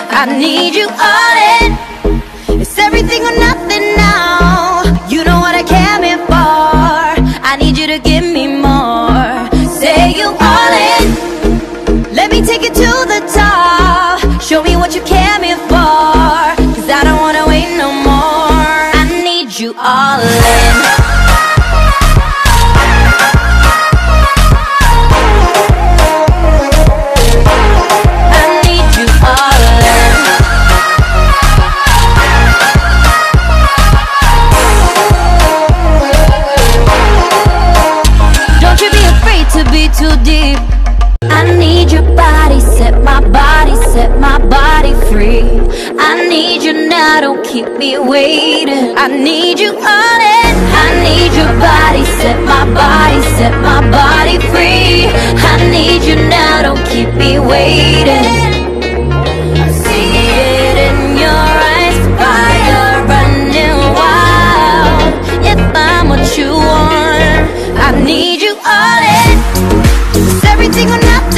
I need you all in. It's everything or nothing now. You know what I came here for. I need you to give me more. Say you all in. Let me take you to the top. Show me what you came here for. 'Cause I don't wanna wait no more. I need you all in. Too deep. I need your body, set my body free. I need you now, don't keep me waiting. I need you all in. I need your body, set my body free. I need you now, don't keep me waiting. I see it in your eyes, fire running wild. If I'm what you want, I need you all in. It's everything or nothing.